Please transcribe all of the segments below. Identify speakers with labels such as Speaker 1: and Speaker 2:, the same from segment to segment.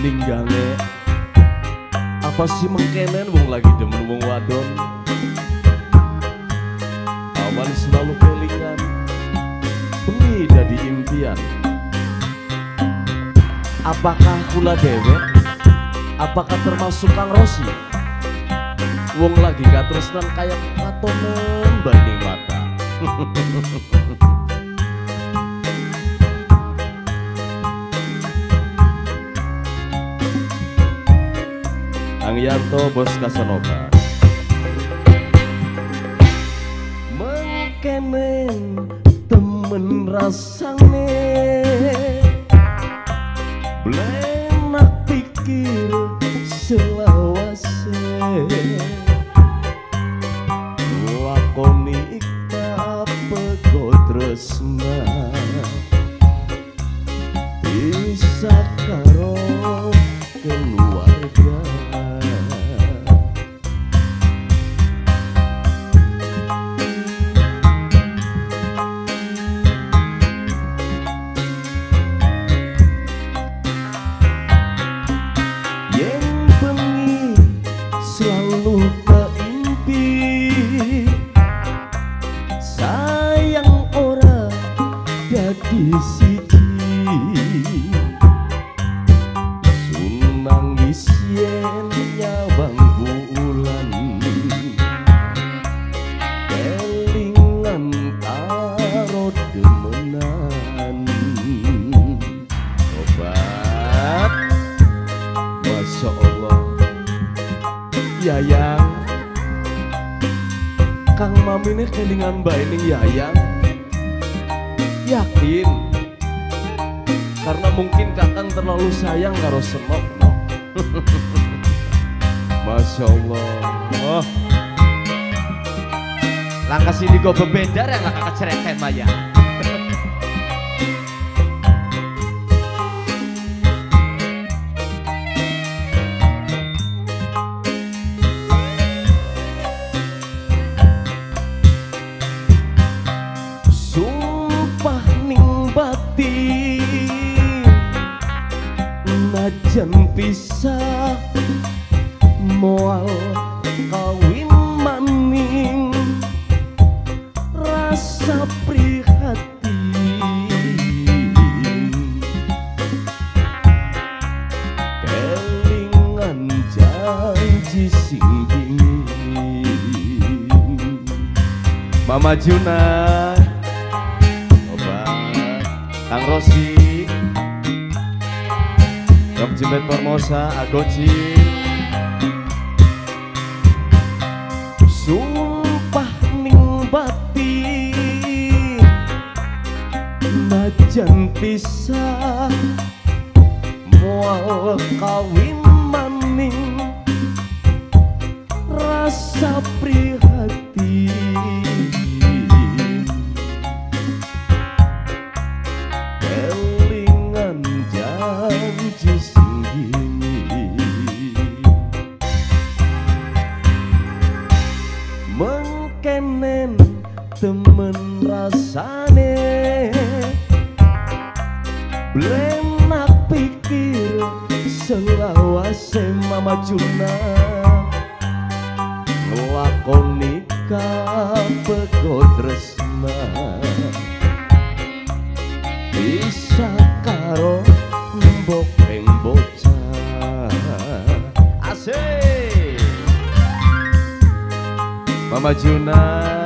Speaker 1: ninggange apa sih mengkenen wong lagi demen wong wadon. Awan selalu kelingan bengi dadi impian. Apakah kula dewek? Apakah termasuk Kang Rosi? Wong lagi katresnan kayak katonen banding mata. Ang Yanto Bos Casanova. Mengkenen temen rasane, blenak pikir selawase, lakoni ika pego tresna, bisa karo keluarga. Selalu keimpi sayang ora jadi siji, sunangis yen nyawang bulan, kelingan karo demenan. Obat Masya Allah Yayang, Kang Mamine kelingan bae ning Yayang. Yakin? Karena mungkin Kakang terlalu sayang karo Senok, no? Masya Allah. Oh.
Speaker 2: Langkah sini gue bebedar ya langkah kecereken Maya.
Speaker 1: Sumpah ning batin najan pisah moal kawin maning rasa prihatin kelingan janji sing dingin. Mama Juna, Kang Rosi, Rob Jimet Formosa, Agoci. Sumpah ning batin najan pisah moal kawin maning rasa prihatin janji singgini. Mengkenen temen rasane, blenak pikir selawase. Mama Juna ngelakoni kapego tresna, bisa karo mbokeng bocah. Asik Mama Juna,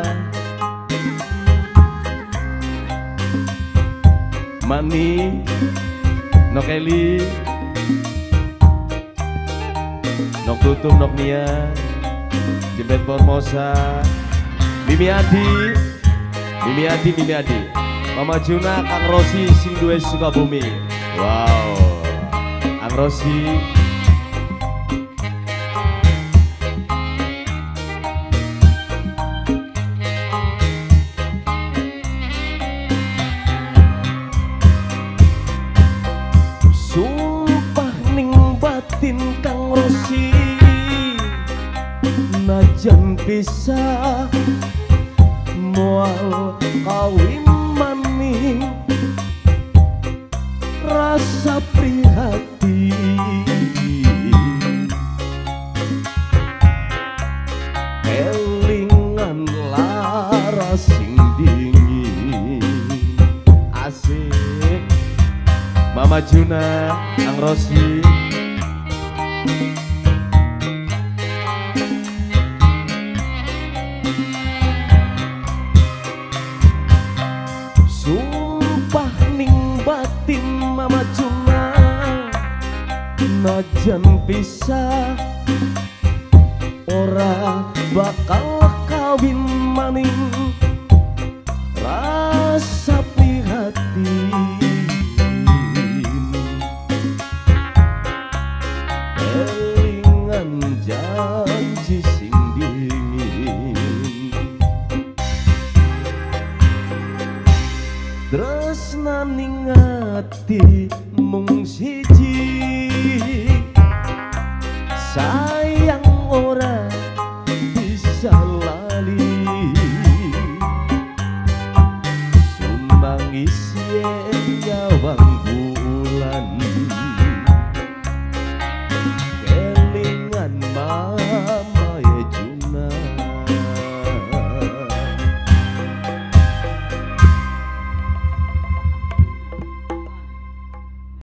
Speaker 1: Mani, Nok Eli, Nok Tutum, Nok Nia, Jimet Formosa, Mimi Adi, Mimi Adi, Mimi Adi, Mama Juna, Kang Rosi, sing duwe Sukabumi. Wow, Kang Rosi. Sumpah ning batin Kang Rosi najan pisah moal kawin maning rasa prihatin Mama Juna, Kang Rosi.
Speaker 2: Sumpah ning batin Mama Juna, najan pisah ora bakal kawin maning, rasa prihatin kelingan janji sing dingin, tresnaning ati mung siji, sayang ora bisa lali, sunangis yen